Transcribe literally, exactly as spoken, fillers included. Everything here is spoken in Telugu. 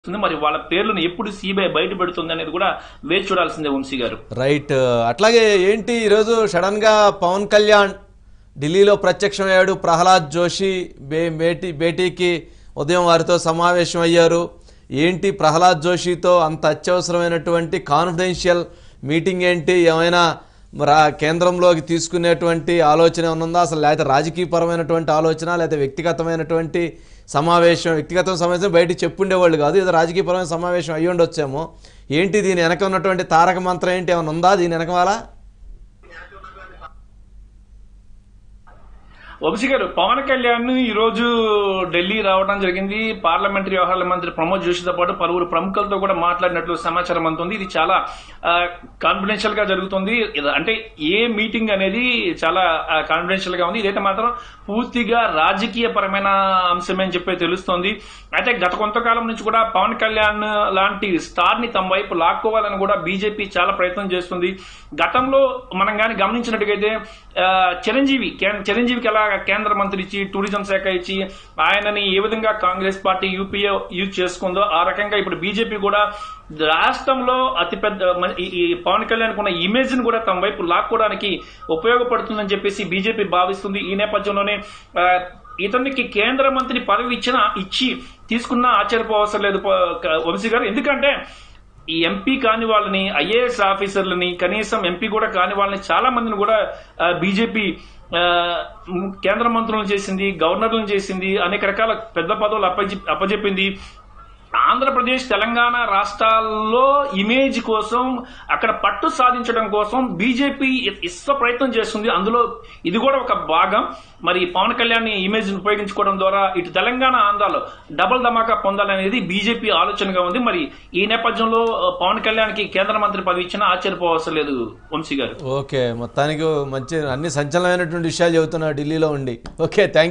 మరి వాళ్ళ పేర్లను ఎప్పుడు సిబిఐ బయట పెడుతుంది అనేది కూడా వేచి చూడాల్సిందే వంశీ గారు. రైట్. అట్లాగే ఏంటి ఈరోజు సడన్ గా పవన్ కళ్యాణ్ ఢిల్లీలో ప్రత్యక్షమయ్యాడు. ప్రహ్లాద్ జోషి బే భేటీ భేటీకి ఉదయం వారితో సమావేశం అయ్యారు. ఏంటి ప్రహ్లాద్ జోషితో అంత అత్యవసరమైనటువంటి కాన్ఫిడెన్షియల్ మీటింగ్ ఏంటి? ఏమైనా రా కేంద్రంలోకి తీసుకునేటువంటి ఆలోచన ఉన్నదా అసలు, లేకపోతే రాజకీయపరమైనటువంటి ఆలోచన, లేకపోతే వ్యక్తిగతమైనటువంటి సమావేశం? వ్యక్తిగత సమావేశం బయట చెప్పుండేవాళ్ళు కాదు, ఏదో రాజకీయపరమైన సమావేశం అయ్యి ఉండొచ్చేమో. ఏంటి దీని వెనక ఉన్నటువంటి తారక మంత్రం ఏంటి? ఏమైనా ఉందా దీని వెనకవాల? వంశీ గారు, పవన్ కళ్యాణ్ ఈ రోజు ఢిల్లీ రావడం జరిగింది. పార్లమెంటరీ వ్యవహారాల మంత్రి ప్రమోద్ జోషితో పాటు పలువురు ప్రముఖులతో కూడా మాట్లాడినట్లు సమాచారం అందుతుంది. ఇది చాలా కాన్ఫిడెన్షియల్ గా జరుగుతుంది. అంటే ఏ మీటింగ్ అనేది చాలా కాన్ఫిడెన్షియల్ గా ఉంది. ఇదైతే మాత్రం పూర్తిగా రాజకీయ పరమైన అంశమే అని చెప్పి తెలుస్తోంది. అయితే గత కొంతకాలం నుంచి కూడా పవన్ కళ్యాణ్ లాంటి స్టార్ ని తమ వైపు లాక్కోవాలని కూడా బీజేపీ చాలా ప్రయత్నం చేస్తుంది. గతంలో మనం కానీ గమనించినట్టుగైతే చిరంజీవి చిరంజీవికి ఎలా కేంద్ర మంత్రి ఇచ్చి టూరిజం శాఖ ఇచ్చి ఆయనని ఏ విధంగా కాంగ్రెస్ పార్టీ యూపీఏ యూజ్ చేసుకుందో ఆ రకంగా ఇప్పుడు బీజేపీ కూడా రాష్ట్రంలో అతిపెద్ద ఈ పవన్ కళ్యాణ్ ఉన్న ఇమేజ్ ని కూడా తమ వైపు లాక్కోవడానికి ఉపయోగపడుతుందని చెప్పేసి బీజేపీ భావిస్తుంది. ఈ నేపథ్యంలోనే ఇతనికి కేంద్ర మంత్రి పదవి ఇచ్చిన ఇచ్చి తీసుకున్న ఆశ్చర్యపోవసరం లేదు వంశీ గారు. ఎందుకంటే ఈ ఎంపీ కాని వాళ్ళని, ఐఏఎస్ ఆఫీసర్లని, కనీసం ఎంపీ కూడా కాని వాళ్ళని చాలా మందిని కూడా బీజేపీ కేంద్ర మంత్రులను చేసింది, గవర్నర్లను చేసింది, అనేక రకాల పెద్ద పదవులు అప్పజె అప్పజెప్పింది. ఆంధ్రప్రదేశ్, తెలంగాణ రాష్ట్రాల్లో ఇమేజ్ కోసం, అక్కడ పట్టు సాధించడం కోసం బీజేపీ ఇష్ట ప్రయత్నం చేస్తుంది. అందులో ఇది కూడా ఒక భాగం. మరి పవన్ కళ్యాణ్ ఇమేజ్ ఉపయోగించుకోవడం ద్వారా ఇటు తెలంగాణ, ఆంధ్రాలో డబుల్ ధమాకా పొందాలనేది బీజేపీ ఆలోచనగా ఉంది. మరి ఈ నేపథ్యంలో పవన్ కళ్యాణ్ కి కేంద్ర మంత్రి పదవి ఇచ్చినా ఆశ్చర్యపోవసం లేదు వంశీ గారు. ఓకే, మొత్తానికి మంచి అన్ని సంచలనమైనటువంటి విషయాలు చెబుతున్నారు ఢిల్లీలో ఉండి. Okay, thank